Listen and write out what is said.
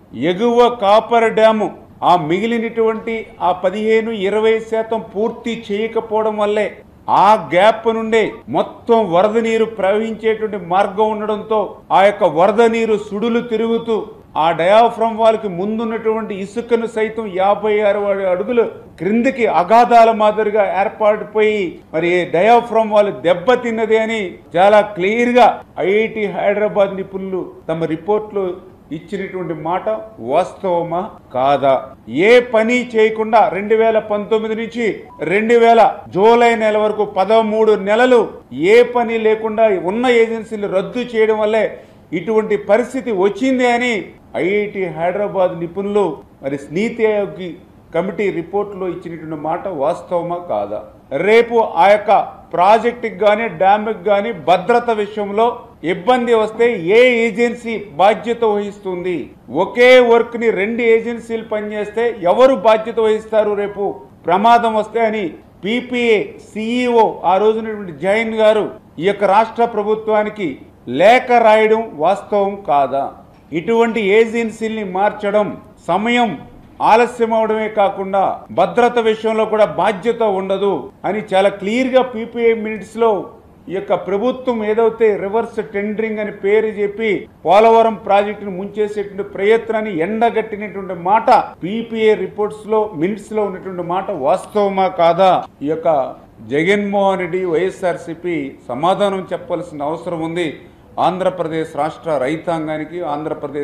ఎగువ coffer dam ఆ మిగిలినటువంటి ఆ 15-20% పూర్తి చేయకపోవడం వల్లే ఆ గ్యాప్ నుండే మొత్తం వరద నీరు ప్రవహించేటువంటి మార్గం ఉండడంతో ఆ యొక్క వరద నీరు సుడులు తిరుగుతూ ఆ డయాఫ్రమ్ వాల్కి ముందున్నటువంటి ఇసుకను సైతం 56 అడుగులు క్రిందికి అగాధాల మాదిరిగా ఏర్పాటుపోయి మరి డయాఫ్రమ్ వాల్ దెబ్బతిన్నది అని చాలా క్లియర్ గా ఐఐటి హైదరాబాద్ నిపుణులు తమ రిపోర్ట్లో ఇచ్చినటువంటి మాట వాస్తవమా కాదా? ఏ పని చేయకుండా 2019 నుంచి 2000 జూలై నెల వరకు 13 నెలలు ఏ పని లేకుండా ఉన్న ఏజెన్సీలు రద్దు చేయడం వల్లే ఇటువంటి పరిస్థితి వచ్చింది అని ఐఐటి హైదరాబాద్ నిపుణులు మరి నీతి ఆయోగ్ కమిటీ రిపోర్ట్లో ఇచ్చినటువంటి మాట వాస్తవమా కాదా? రేపు ఆ యొక్క ప్రాజెక్టుకి కానీ డ్యామ్కి కానీ భద్రత విషయంలో ఇబ్బంది వస్తే ఏ ఏజెన్సీ బాధ్యత వహిస్తుంది? ఒకే వర్క్ ని 2 ఏజెన్సీలు పనిచేస్తే ఎవరు బాధ్యత వహిస్తారు రేపు ప్రమాదం వస్తే అని పీపీఏ సిఇఓ ఆ రోజునటువంటి జైన్ గారు ఈ యొక్క రాష్ట్ర ప్రభుత్వానికి లేఖ రాయడం వాస్తవం కాదా? ఇటువంటి ఏజెన్సీల్ని మార్చడం సమయం ఆలస్యం అవడమే కాకుండా భద్రత విషయంలో కూడా బాధ్యత ఉండదు అని చాలా క్లియర్ గా పీపీఐ మినిట్స్ లో ఈ యొక్క ప్రభుత్వం ఏదైతే రివర్స్ టెండరింగ్ అని పేరు చెప్పి పోలవరం ప్రాజెక్టును ముంచేసేటువంటి ప్రయత్నాన్ని ఎండగట్టినటువంటి మాట పీపీఐ రిపోర్ట్స్ లో మినిట్స్ లో ఉన్నటువంటి మాట వాస్తవమా కాదా? ఈ యొక్క జగన్మోహన్ రెడ్డి వైఎస్ఆర్సీపీ సమాధానం చెప్పాల్సిన అవసరం ఉంది. ఆంధ్రప్రదేశ్ రాష్ట్ర రైతాంగానికి, ఆంధ్రప్రదేశ్